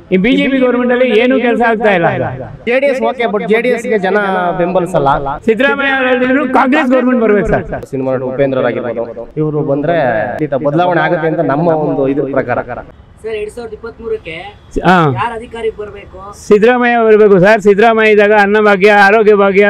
ಈ BJP government ಅಲ್ಲಿ ಏನು ಕೆಲಸ ಆಗ್ತಾ ಇಲ್ಲ. ಜೆಡಿಎಸ್ ಓಕೆ, ಬಟ್ ಜೆಡಿಎಸ್ ಗೆ ಜನ ಬೆಂಬಲಿಸಲ್ಲ. ಸಿದ್ದರಾಮಯ್ಯ ಹೇಳಿದ್ರು ಕಾಂಗ್ರೆಸ್ ಗೌರ್ಮೆಂಟ್ ಬರ್ಬೇಕು ಸರ್. ಸಿನಿಮಾ ಉಪೇಂದ್ರ ಆಗಿರ್ಬೋದು, ಇವರು ಬಂದ್ರೆ ಬದಲಾವಣೆ ಆಗುತ್ತೆ ಅಂತ ನಮ್ಮ ಒಂದು ಇದ್ರ ಪ್ರಕಾರ. ಸರ್ 2023ಕ್ಕೆ ಯಾರು ಅಧಿಕಾರಿಗೆ ಬರಬೇಕು? ಸಿದ್ದರಾಮಯ್ಯ ಬರಬೇಕು ಸರ್. ಸಿದ್ದರಾಮಯ್ಯ ಇದ್ದಾಗ ಅನ್ನ ಭಾಗ್ಯ, ಆರೋಗ್ಯ ಭಾಗ್ಯ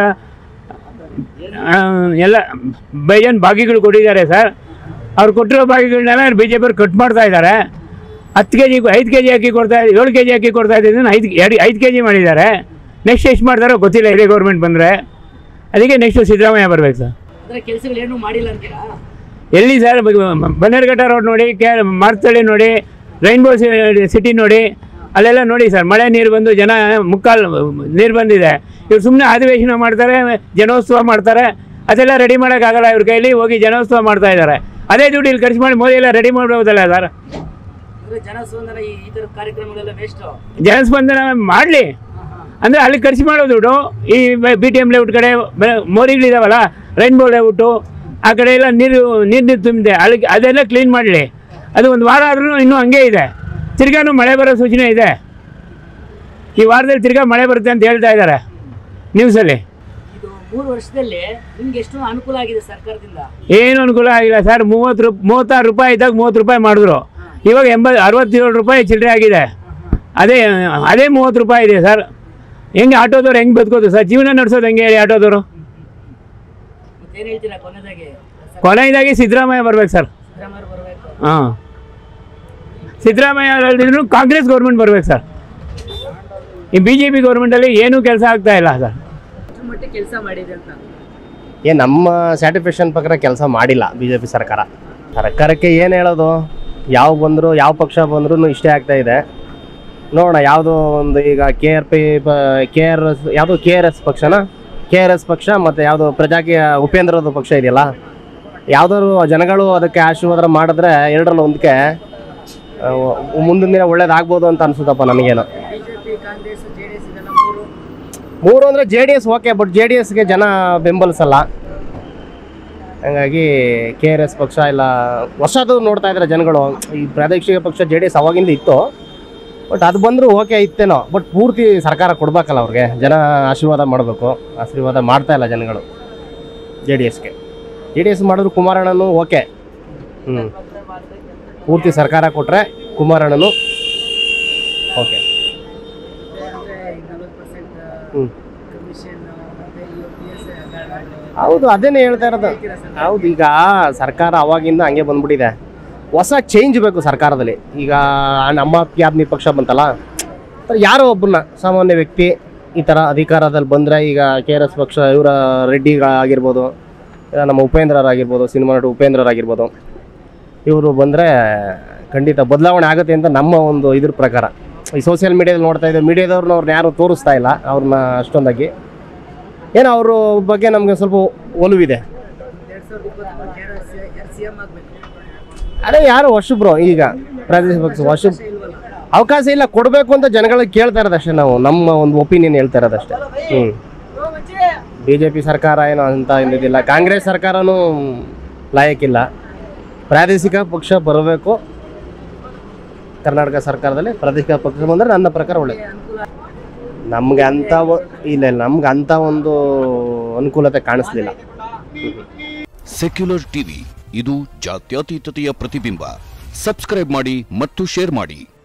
ಎಲ್ಲ ಬೇಜಾನ್ ಭಾಗ್ಯಗಳು ಕೊಟ್ಟಿದ್ದಾರೆ ಸರ್. ಅವ್ರು ಕೊಟ್ಟಿರೋ ಭಾಗ್ಯಗಳನ್ನೆಲ್ಲ ಬಿಜೆಪಿ ಅವ್ರು ಕಟ್ ಮಾಡ್ತಾ ಇದ್ದಾರೆ. 10 kg 5 kg ಅಕ್ಕಿ ಕೊಡ್ತಾ ಇದ್ದಾರೆ, 7 kg ಅಕ್ಕಿ ಕೊಡ್ತಾ ಇದ್ದೀನಿ, 5 kg ಮಾಡಿದ್ದಾರೆ. ನೆಕ್ಸ್ಟ್ ಎಷ್ಟು ಮಾಡ್ತಾರೋ ಗೊತ್ತಿಲ್ಲ. ಇದೇ ಗೌರ್ಮೆಂಟ್ ಬಂದರೆ ಅದಕ್ಕೆ ನೆಕ್ಸ್ಟ್ ಸಿದ್ದರಾಮಯ್ಯ ಬರಬೇಕು ಸರ್. ಅಂದರೆ ಕೆಲಸಗಳೇನು ಮಾಡಿಲ್ಲ ಅಂತೀರಾ? ಎಲ್ಲಿ ಸರ್? ಬನ್ನೇರುಘಟ್ಟ ರೋಡ್ ನೋಡಿ, ಮಾರ್ತಳ್ಳಿ ನೋಡಿ, ರೈನ್ಬೋ ಸಿಟಿ ನೋಡಿ, ಅಲ್ಲೆಲ್ಲ ನೋಡಿ ಸರ್. ಮಳೆ ನೀರು ಬಂದು ಜನ ಮುಕ್ಕಾಲು ನೀರು ಬಂದಿದೆ. ಇವ್ರು ಸುಮ್ಮನೆ ಅಧಿವೇಶನ ಮಾಡ್ತಾರೆ, ಜನೋತ್ಸವ ಮಾಡ್ತಾರೆ. ಅದೆಲ್ಲ ರೆಡಿ ಮಾಡೋಕ್ಕಾಗಲ್ಲ ಇವ್ರ ಕೈಲಿ. ಹೋಗಿ ಜನೋತ್ಸವ ಮಾಡ್ತಾ ಇದ್ದಾರೆ. ಅದೇ ದುಡ್ಡು ಇಲ್ಲಿ ಖರ್ಚು ಮಾಡಿ ಮೋದಿ ಎಲ್ಲ ರೆಡಿ ಮಾಡ್ಬೋದಲ್ಲ ಸರ್. ಜನಸ್ಪಂದನ ಮಾಡಲಿ ಅಂದರೆ ಅಲ್ಲಿ ಖರ್ಚು ಮಾಡೋ ದುಡ್ಡು ಈ BTM ಲೇಔಟ್ ಕಡೆ ಮೋರಿಗಳಿದಾವಲ್ಲ, ರೈನ್ಬೋ ಲೇಔಟು ಆ ಕಡೆ ಎಲ್ಲ ನೀರು ತುಂಬಿದೆ, ಅಲ್ಲಿ ಅದೆಲ್ಲ ಕ್ಲೀನ್ ಮಾಡಲಿ. ಅದು ಒಂದು ವಾರ ಆದ್ರೂ ಇನ್ನೂ ಹಂಗೆ ಇದೆ. ತಿರ್ಗಾನು ಮಳೆ ಬರೋ ಸೂಚನೆ ಇದೆ. ಈ ವಾರದಲ್ಲಿ ತಿರ್ಗಾ ಮಳೆ ಬರುತ್ತೆ ಅಂತ ಹೇಳ್ತಾ ಇದ್ದಾರೆ ನ್ಯೂಸಲ್ಲಿ. 3 ವರ್ಷದಲ್ಲಿ ನಿಮ್ಗೆ ಎಷ್ಟು ಅನುಕೂಲ ಆಗಿದೆ ಸರ್ಕಾರದಿಂದ? ಏನು ಅನುಕೂಲ ಆಗಿಲ್ಲ ಸರ್. 36 ರೂಪಾಯಿ ಇದ್ದಾಗ 30 ರೂಪಾಯಿ ಮಾಡಿದ್ರು. ಇವಾಗ 67 ರೂಪಾಯಿ ಚಿಲ್ಲರೆ ಆಗಿದೆ. ಅದೇ 30 ರೂಪಾಯಿ ಇದೆ ಸರ್. ಹೆಂಗೆ ಆಟೋದವ್ರು ಹೆಂಗೆ ಬದುಕೋದು ಸರ್? ಜೀವನ ನಡೆಸೋದು ಹೆಂಗೆ ಹೇಳಿ ಆಟೋದವರು? ಕೊನೆಯದಾಗಿ ಸಿದ್ದರಾಮಯ್ಯ ಬರ್ಬೇಕು ಸರ್. ಹಾಂ, ಸಿದ್ದರಾಮಯ್ಯ ಹೇಳಿದ್ರು ಕಾಂಗ್ರೆಸ್ ಗೌರ್ಮೆಂಟ್ ಬರ್ಬೇಕು ಸರ್. ಈ ಬಿಜೆಪಿ ಗೌರ್ಮೆಂಟಲ್ಲಿ ಏನೂ ಕೆಲಸ ಆಗ್ತಾ ಇಲ್ಲ ಸರ್. ನಮ್ಮ ಸ್ಯಾಟಿಸ್ಫ್ಯಾಕ್ಷನ್ ಪ್ರಕಾರ ಕೆಲಸ ಮಾಡಿಲ್ಲ ಬಿಜೆಪಿ ಸರ್ಕಾರ. ಸರ್ಕಾರಕ್ಕೆ ಏನು ಹೇಳೋದು? ಯಾವ ಬಂದರೂ, ಯಾವ ಪಕ್ಷ ಬಂದ್ರೂ ಇಷ್ಟೇ ಆಗ್ತಾ ಇದೆ. ನೋಡೋಣ ಯಾವುದೋ ಒಂದು ಈಗ ಕೆ ಆರ್ ಎಸ್ ಪಕ್ಷ ಮತ್ತು ಯಾವುದೋ ಪ್ರಜಾಕೀಯ ಉಪೇಂದ್ರದ ಪಕ್ಷ ಇದೆಯಲ್ಲ, ಯಾವುದಾದ್ರು ಜನಗಳು ಅದಕ್ಕೆ ಆಶೀರ್ವಾದ ಮಾಡಿದ್ರೆ ಎರಡರಲ್ಲಿ ಒಂದಕ್ಕೆ ಮುಂದಿನ ದಿನ ಒಳ್ಳೇದಾಗ್ಬೋದು ಅಂತ ಅನ್ಸುತ್ತಪ್ಪ ನನಗೇನು. 3 ಅಂದರೆ JDS ಓಕೆ, ಬಟ್ JDSಗೆ ಜನ ಬೆಂಬಲಿಸಲ್ಲ. ಹಂಗಾಗಿ KRS ಪಕ್ಷ ಇಲ್ಲ ವರ್ಷದ್ದು ನೋಡ್ತಾ ಇದ್ದಾರೆ ಜನಗಳು. ಈ ಪ್ರಾದೇಶಿಕ ಪಕ್ಷ JDS ಅವಾಗಿಂದ ಇತ್ತು, ಬಟ್ ಅದು ಬಂದರೂ ಓಕೆ ಇತ್ತೇನೋ. ಬಟ್ ಪೂರ್ತಿ ಸರ್ಕಾರ ಕೊಡಬೇಕಲ್ಲ ಅವ್ರಿಗೆ, ಜನ ಆಶೀರ್ವಾದ ಮಾಡಬೇಕು. ಆಶೀರ್ವಾದ ಮಾಡ್ತಾ ಇಲ್ಲ ಜನಗಳು JDSಗೆ. JDS ಮಾಡಿದ್ರು ಕುಮಾರಣ್ಣನು ಓಕೆ. ಪೂರ್ತಿ ಸರ್ಕಾರ ಕೊಟ್ಟರೆ ಕುಮಾರಣ್ಣನು ಓಕೆ. ಹೌದು, ಅದೇನೇ ಹೇಳ್ತಾ ಇರೋದು. ಹೌದು, ಈಗ ಸರ್ಕಾರ ಅವಾಗಿಂದ ಹಂಗೆ ಬಂದ್ಬಿಟ್ಟಿದೆ. ಹೊಸ ಚೇಂಜ್ ಬೇಕು ಸರ್ಕಾರದಲ್ಲಿ. ಈಗ ನಮ್ಮ ಆದ್ಮಿ ಪಕ್ಷ ಬಂತಲ್ಲ, ಯಾರೋ ಒಬ್ಬರನ್ನ ಸಾಮಾನ್ಯ ವ್ಯಕ್ತಿ ಈ ಥರ ಅಧಿಕಾರದಲ್ಲಿ ಬಂದರೆ, ಈಗ KRS ಪಕ್ಷ ಇವರ ರೆಡ್ಡಿಗಳಾಗಿರ್ಬೋದು, ನಮ್ಮ ಉಪೇಂದ್ರರಾಗಿರ್ಬೋದು, ಸಿನಿಮಾ ನಟ ಉಪೇಂದ್ರರಾಗಿರ್ಬೋದು, ಇವರು ಬಂದರೆ ಖಂಡಿತ ಬದಲಾವಣೆ ಆಗುತ್ತೆ ಅಂತ ನಮ್ಮ ಒಂದು ಇದ್ರ ಪ್ರಕಾರ. ಈ ಸೋಷಿಯಲ್ ಮೀಡಿಯಾದಲ್ಲಿ ನೋಡ್ತಾ ಇದ್ದೀವಿ, ಮೀಡಿಯಾದವ್ರನ್ನ ಅವ್ರನ್ನ ಯಾರು ತೋರಿಸ್ತಾ ಇಲ್ಲ ಅವ್ರನ್ನ ಅಷ್ಟೊಂದಾಗಿ. ಏನೋ ಅವ್ರ ಬಗ್ಗೆ ನಮಗೆ ಸ್ವಲ್ಪ ಒಲವಿದೆ. ಅದೇ ಯಾರು ಹೊಸಬ್ರು ಈಗ ಪ್ರಾದೇಶಿಕ ಪಕ್ಷ ಹೊಸ ಅವಕಾಶ ಇಲ್ಲ, ಕೊಡಬೇಕು ಅಂತ ಜನಗಳಿಗೆ ಕೇಳ್ತಾ ಇರೋದಷ್ಟೇ. ನಾವು ನಮ್ಮ ಒಂದು ಒಪಿನಿಯನ್ ಹೇಳ್ತಾ ಇರೋದಷ್ಟೇ. BJP ಸರ್ಕಾರ ಏನೋ ಅಂತ ಇದಿಲ್ಲ, ಕಾಂಗ್ರೆಸ್ ಸರ್ಕಾರನೂ ಲಾಯಕ್ಕಿಲ್ಲ. ಪ್ರಾದೇಶಿಕ ಪಕ್ಷ ಬರಬೇಕು. ಕರ್ನಾಟಕ ಸರ್ಕಾರದಲ್ಲಿ ಪ್ರಾದೇಶಿಕ ಪಕ್ಷ ಬಂದರೆ ನನ್ನ ಪ್ರಕಾರ ಒಳ್ಳೆಯದು. ನಮ್ಗೆ ಅಂಥ ಒಂದು ಅನುಕೂಲತೆ ಕಾಣಿಸ್ಲಿಲ್ಲ. ಸೆಕ್ಯುಲರ್ ಟಿವಿ, ಇದು ಜಾತ್ಯತೀತತೆಯ ಪ್ರತಿಬಿಂಬ. ಸಬ್ಸ್ಕ್ರೈಬ್ ಮಾಡಿ ಮತ್ತು ಶೇರ್ ಮಾಡಿ.